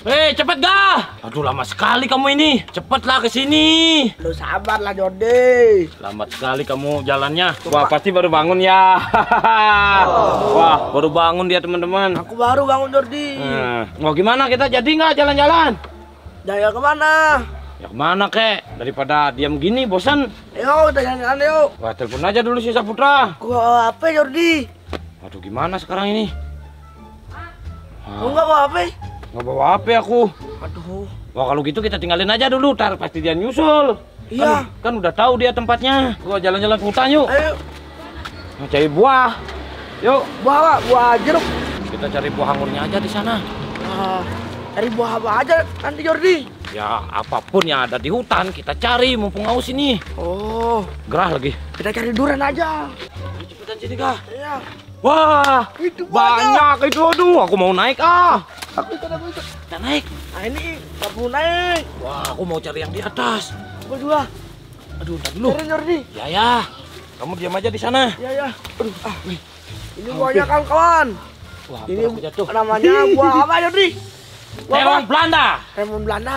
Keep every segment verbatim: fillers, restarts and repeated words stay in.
Hei, cepet dah. Aduh, lama sekali kamu ini. Cepatlah ke sini. Lu sabar lah, Jordi. Lambat sekali kamu jalannya. Wah, pasti baru bangun ya. Oh. Wah, baru bangun dia, teman-teman. Aku baru bangun, Jordi. Nah, mau gimana kita jadi nggak jalan-jalan? Jalan kemana? Ya kemana, kek? Daripada diam gini, bosan. Yuk, kita jalan-jalan yuk. Wah, telepon aja dulu si Saputra. Gua H P, Jordi. Aduh, gimana sekarang ini? Lu nggak bawa H P? Nggak bawa H P aku. Aduh. Wah, kalau gitu kita tinggalin aja dulu, tar pasti dia nyusul. Iya. Kan, kan udah tahu dia tempatnya. Gua jalan-jalan ke hutan yuk. Ayo. Mau cari buah. Yuk. Buah apa? Buah jeruk. Kita cari buah anggurnya aja di sana. Nah, cari buah apa aja nanti, Jordi? Ya, apapun yang ada di hutan kita cari mumpung haus ini. Oh, Gerah lagi. kita cari durian aja. Cepetan sini, Kak. Iya. Wah, Itu banyak itu. Aduh, aku mau naik ah. Aku ikut, aku ikut. Kita naik. Nah ini, nggak perlu naik. Wah, aku mau cari yang di atas. Gua juga. Aduh, ntar dulu. Cari, Jordi. Ya, ya. Kamu diam aja di sana. Iya, iya. Aduh, ah. Ini buahnya kawan-kawan. Wah, Ini aku jatuh. namanya buah apa, Jordi? Buah Lemon apa? Belanda. Lemon Belanda.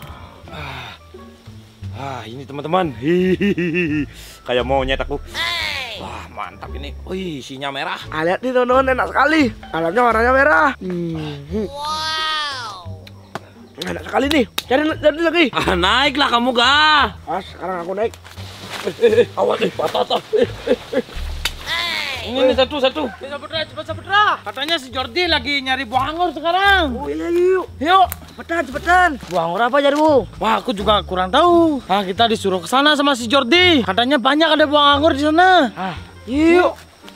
Ah, ini teman-teman. Hihihi. Kayak monyet aku. Wah, mantap ini. Wih, isinya merah. Ah, lihat nih, teman-teman, enak sekali. Dalamnya warnanya merah. Hmm. Wow. Enak sekali nih. Cari, cari lagi. Ah, naiklah kamu, Ga. Ah, sekarang aku naik. Eh, eh, awas nih, patah-patah. Eh, eh, eh. Ini nih satu satu. Saputra, cepat Saputra. Katanya si Jordi lagi nyari buah anggur sekarang. Oh iya, yuk. Yuk. Cepetan, cepetan. Buah anggur apa, Jarwo? Wah, aku juga kurang tahu. Nah, kita disuruh ke sana sama si Jordi. Katanya banyak ada buah anggur di sana. Ah, yuk.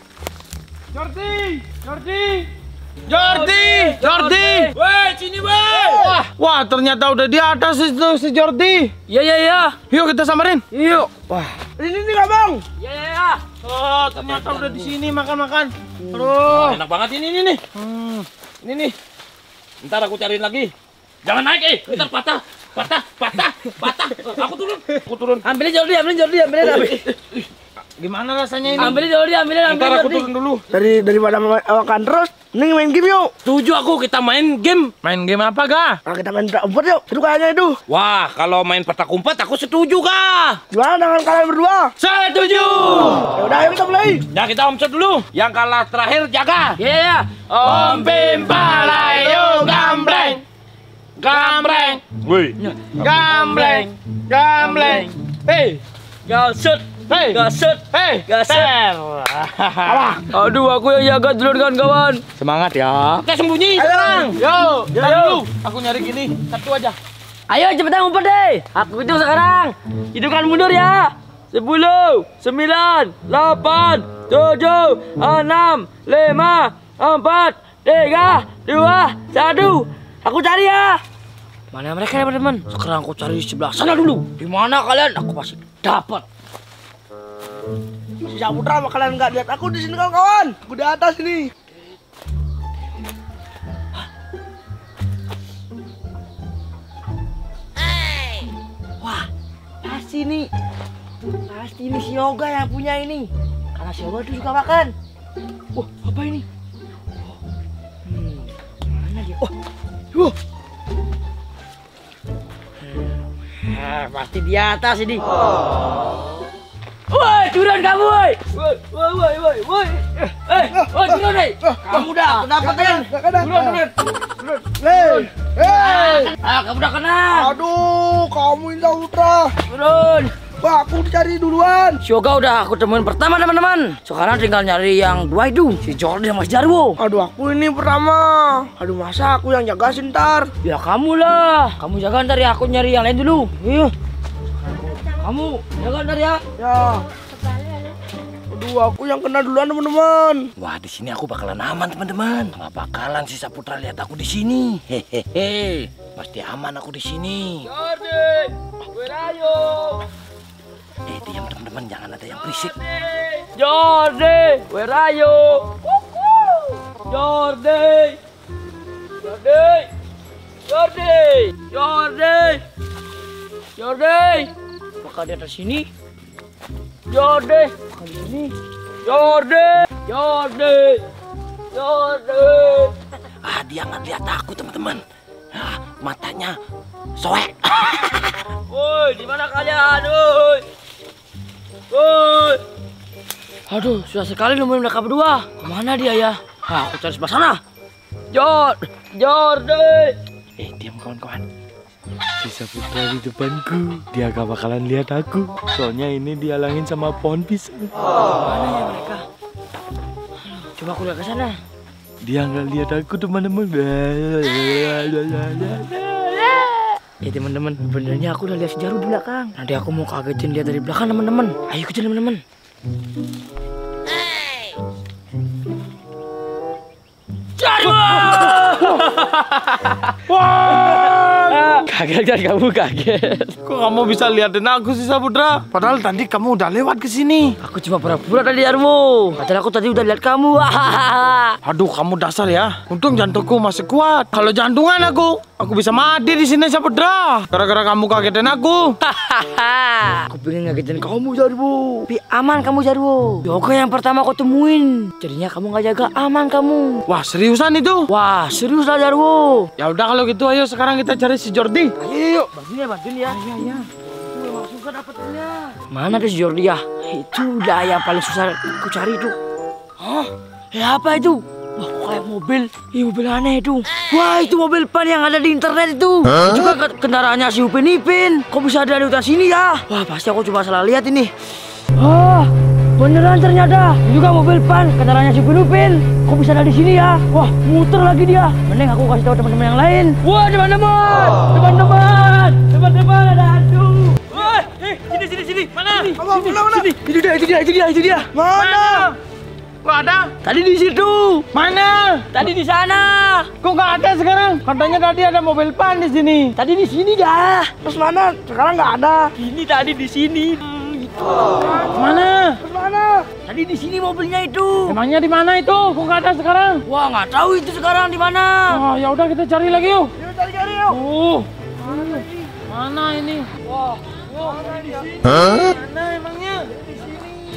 Jordi, Jordi, Jordi, Jordi. Weh, sini weh. Wah, wah, ternyata udah di atas itu si Jordi. Iya, iya, iya. Yuk kita samarin. Yuk. Wah, ini nih, Bang. Iya, iya, iya. Oh, ternyata udah di sini makan-makan. Aduh. Enak banget ini, ini nih. Hmm. Ini nih. Ntar aku cariin lagi. Jangan naik, eh. Ntar patah, patah, patah, patah. Aku turun, aku turun. Ambilin Jordi, ambilin Jordi, ambilin, ambilin. Gimana rasanya ini? Ambilin Jordi, ambilin, ambilin. Ntar aku Jordi. turun dulu. Dari daripada makan terus, mending main game yuk. Setuju aku, kita main game. Main game apa, Ga? Nah, kita main petak umpet yuk. Itu kayaknya itu. Wah, kalau main petak umpet aku setuju, Kak. Gimana dengan kalian berdua? Setuju. Ya udah, ayo kita mulai. Ya, kita omset dulu. Yang kalah terakhir jaga. Iya, iya. Om Pimpalayo gambreng. Gambreng. Woi. Gambleng, gambleng. Hei, Gasut. hei, Gasut. hei, Gasut. ter. Aduh, aku yang jaga dulu kawan-kawan. Semangat ya. Kita sembunyi sekarang. Yo, Yo, tar yo. dulu. Aku nyari gini, satu aja. Ayo cepetan ngumpet deh. Aku hitung sekarang. Hidupkan mundur ya. Sepuluh, sembilan, delapan, tujuh, enam, lima, empat, tiga, dua, satu. Aku cari ya. Mana mereka ya teman-teman? Sekarang aku cari di sebelah sana dulu. Di mana kalian? Aku pasti dapat. Si Saputra sama kalian nggak lihat aku di sini kawan-kawan. Aku di atas ini. Wah, pasti nih. Pasti ini si Yoga yang punya ini. Karena si Yoga itu suka makan. Wah, apa ini? Hmm, mana dia? Oh, wah. Nah, pasti di atas ini. Woi, turun kamu, woi. Woi, woi, woi, woi, woi. Eh, woi, turun, woi. Kamu udah dapat kan? Turun, turun. Turun. Hei. Hei. Ah, kamu udah kena. Aduh, kamu ini Saputra. Turun. Wah, aku dicari duluan. Si Yoga udah aku temuin pertama, teman-teman. Sekarang tinggal nyari yang dua itu, si Jordi sama si Jarwo. Aduh, aku ini pertama. Aduh, masa aku yang jaga ntar? Ya kamu lah. Kamu jaga ntar ya, aku nyari yang lain dulu. Iya. Kamu jaga ntar ya. Ya. Aduh, aku yang kena duluan, teman-teman. Wah, di sini aku bakalan aman, teman-teman. Nggak bakalan si Saputra lihat aku di sini. Hehehe. Pasti aman aku di sini. Jordi, where are you? Eh, diam teman-teman, jangan ada yang berisik. Jordi, where are you? Jordi, Jordi, Jordi, Jordi, Jordi. Apakah dia ada sini? Jordi, apakah di sini? Jordi, Jordi, Jordi. Ah, dia nggak lihat aku, teman-teman. Ah, matanya soek. Woi, di mana kalian? Woi. Woi. Aduh, susah sekali nemuin mereka berdua. Kemana dia ya? Ah, aku cari sebelah sana. Jor, Jordi. Eh, diam kawan-kawan. Si Saputra di depanku. Dia gak bakalan lihat aku. Soalnya ini dihalangin sama pohon pisang. Mana ya mereka? Coba aku lihat ke sana. Dia nggak lihat aku teman-teman. Ya teman-teman, benernya aku udah lihat si Jaru di belakang. Nanti aku mau kagetin dia dari belakang teman-teman. Ayo kejar teman-teman. Jaru! Wah! Kaget kan kamu kaget. Kok kamu bisa liatin aku sih Saputra? Padahal tadi kamu udah lewat ke sini. Aku cuma pura-pura tadi Jarwo. Padahal aku tadi udah lihat kamu. Aduh, kamu dasar ya. Untung jantungku masih kuat. Kalau jantungan aku, aku bisa mati di sini Saputra. Gara-gara kamu kagetin aku. Aku pengen ngagetin kamu Jarwo. Tapi aman kamu Jarwo. Yoga yang pertama aku temuin. Jadinya kamu nggak jaga aman kamu. Wah, seriusan itu? Wah, serius lah Jarwo. Ya udah kalau gitu ayo sekarang kita cari si Jordi. Ayo, yuk, bantuin ya, bantuin ya. Iya, iya. Aku emang susah dapetinnya. Mana tuh si Jordi ya? Itu udah yang paling susah aku cari itu. Hah? Ya apa itu? Wah, kayak mobil. Ih, mobil aneh itu. Wah, itu mobil pan yang ada di internet itu. Huh? Juga kendaraannya si Upin Ipin. Kok bisa ada di hutan sini ya? Wah, pasti aku coba salah lihat ini. Ah, beneran ternyata. Ini juga mobil pan, kendaraannya si Upin Ipin. Kok bisa ada di sini ya? Wah, muter lagi dia. Mending aku kasih tahu teman-teman yang lain. Wah, teman-teman, teman-teman, teman-teman ada hantu. Wah, eh, sini, sini, sini. Mana? Sini, Apa, sini, mana, mana? sini. Itu dia, itu dia, itu dia, itu dia. Mana? Kok ada? Tadi di situ. Mana? Tadi di sana. Kok nggak ada sekarang? Katanya tadi ada mobil pan di sini. Tadi di sini dah. Terus mana? Sekarang nggak ada. Ini tadi di sini. Mana? Terus mana? Tadi di sini mobilnya itu. Emangnya di mana itu? Kok nggak ada sekarang? Wah, nggak tahu itu sekarang di mana. Oh, ya udah kita cari lagi yuk. Yuk cari-cari yuk. Oh. Mana, mana ini? Wah, wah, di sini. Mana emangnya? Di sini.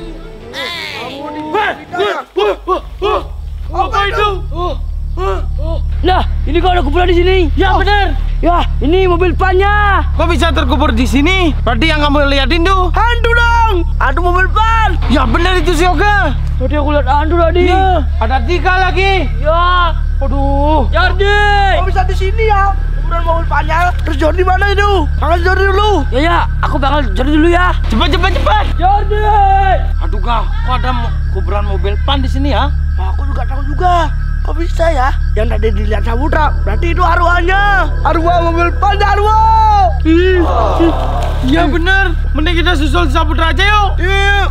Apa itu? Nah, ini kok ada kuburan di sini. Ya benar. Ya, ini mobil pannya. Kok bisa terkubur di sini? Berarti yang kamu liatin tuh Hantu dong. Ada mobil pan. ya benar itu si Yoga. Tadi aku lihat hantu tadi. Ya, ada tiga lagi. Ya. Aduh. Jordi. Kok bisa di sini ya? Kemudian mobil panjang. Terus Jordi mana itu? Panggil Jordi dulu. Ya ya, aku bakal Jordi dulu ya. Cepat cepat cepat. Jordi. Aduh Kak, kok ada mo- kuburan mobil pan di sini ya? Nah, aku juga tahu juga. Kok bisa ya? Yang tadi dilihat Saputra, berarti itu arwahnya. Arwah mobil pan, arwah. Iya benar. Mending kita susul Saputra aja yuk. Iya.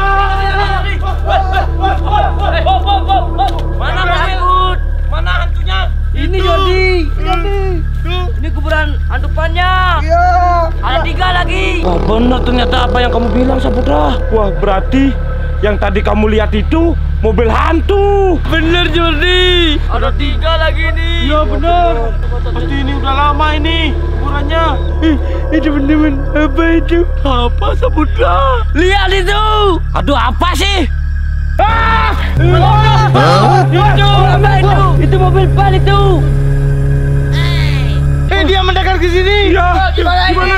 Mana takut? Mana hantunya? Ini Jordi. Jordi. Ini kuburan hantu pannya. Iya. Ada tiga lagi. Wah benar ternyata apa yang kamu bilang Saputra. Wah berarti yang tadi kamu lihat itu mobil hantu. Bener Jordi. Ada tiga lagi nih. Iya benar. Pasti ini udah lama ini kuburannya. Ih, ini teman-teman apa itu? Apa Saputra? Lihat itu. Aduh, apa sih? Ah! Itu apa itu? Itu mobil pan itu. Eh dia mendekat ke sini. Ya. Gimana ini?